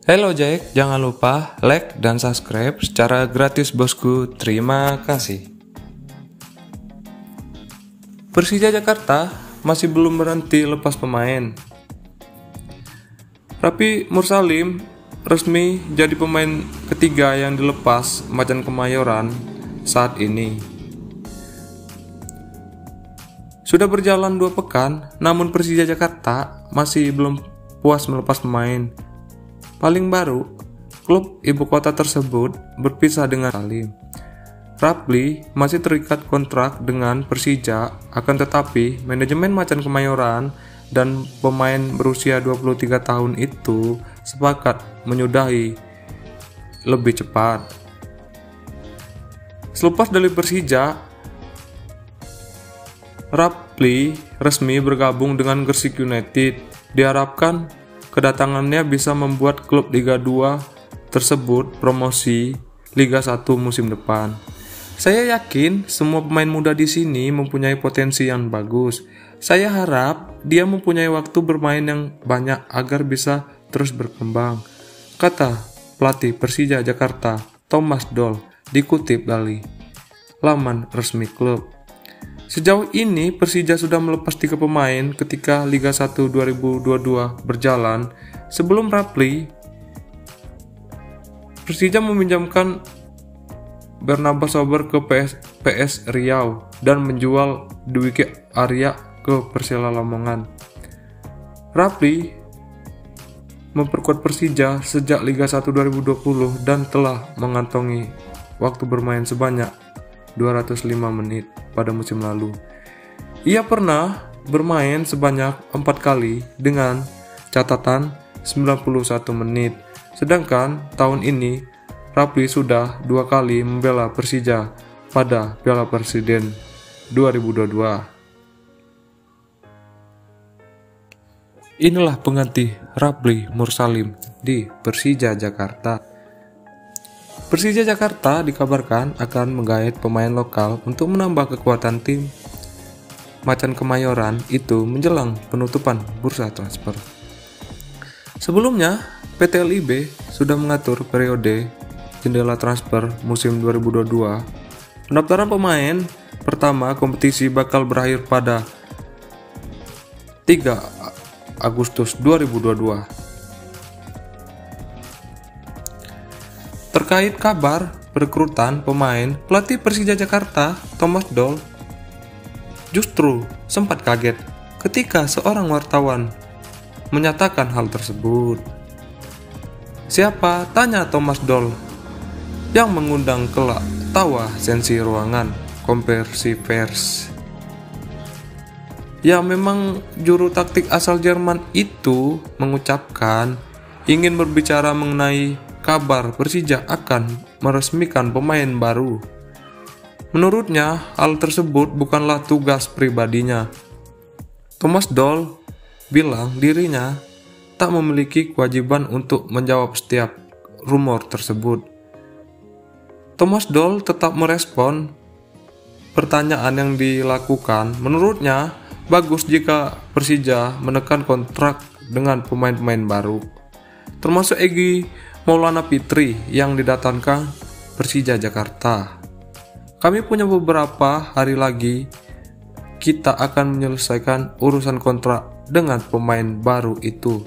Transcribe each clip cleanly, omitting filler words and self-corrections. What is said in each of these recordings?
Hello Jack, jangan lupa like dan subscribe secara gratis bosku, terima kasih. Persija Jakarta masih belum berhenti lepas pemain. Rapi Mursalim resmi jadi pemain ketiga yang dilepas Macan Kemayoran saat ini. Sudah berjalan 2 pekan, namun Persija Jakarta masih belum puas melepas pemain. Paling baru, klub ibu kota tersebut berpisah dengan Salim. Rapli masih terikat kontrak dengan Persija, akan tetapi manajemen Macan Kemayoran dan pemain berusia 23 tahun itu sepakat menyudahi lebih cepat. Selepas dari Persija, Rapli resmi bergabung dengan Gresik United. Diharapkan kedatangannya bisa membuat klub Liga 2 tersebut promosi Liga 1 musim depan. Saya yakin semua pemain muda di sini mempunyai potensi yang bagus. Saya harap dia mempunyai waktu bermain yang banyak agar bisa terus berkembang, kata pelatih Persija Jakarta Thomas Doll dikutip dari laman resmi klub. Sejauh ini Persija sudah melepas 3 pemain ketika Liga 1 2022 berjalan. Sebelum Rapli, Persija meminjamkan Barnabas Sober ke PS Riau dan menjual Dwiki Arya ke Persela Lamongan. Rapli memperkuat Persija sejak Liga 1 2020 dan telah mengantongi waktu bermain sebanyak 205 menit pada musim lalu. Ia pernah bermain sebanyak 4 kali dengan catatan 91 menit. Sedangkan tahun ini Rapli sudah 2 kali membela Persija pada Piala Presiden 2022. Inilah pengganti Rapli Mursalim di Persija Jakarta. Persija Jakarta dikabarkan akan menggait pemain lokal untuk menambah kekuatan tim Macan Kemayoran itu menjelang penutupan bursa transfer. Sebelumnya, PT LIB sudah mengatur periode jendela transfer musim 2022. Pendaftaran pemain pertama kompetisi bakal berakhir pada 3 Agustus 2022. Terkait kabar perekrutan pemain, pelatih Persija Jakarta Thomas Doll justru sempat kaget ketika seorang wartawan menyatakan hal tersebut. Siapa? Tanya Thomas Doll yang mengundang kelak tawa sensi ruangan konversi pers. Ya, memang juru taktik asal Jerman itu mengucapkan ingin berbicara mengenai kabar Persija akan meresmikan pemain baru. Menurutnya, hal tersebut bukanlah tugas pribadinya. Thomas Doll bilang dirinya tak memiliki kewajiban untuk menjawab setiap rumor tersebut. Thomas Doll tetap merespon pertanyaan yang dilakukan. Menurutnya, bagus jika Persija menekan kontrak dengan pemain-pemain baru, termasuk Egy Maulana Fikri yang didatangkan Persija Jakarta. Kami punya beberapa hari lagi, kita akan menyelesaikan urusan kontrak dengan pemain baru itu,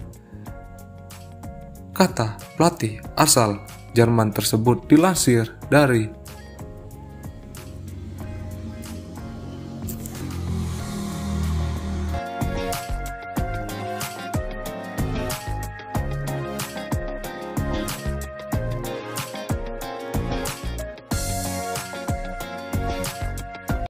kata pelatih asal Jerman tersebut dilansir dari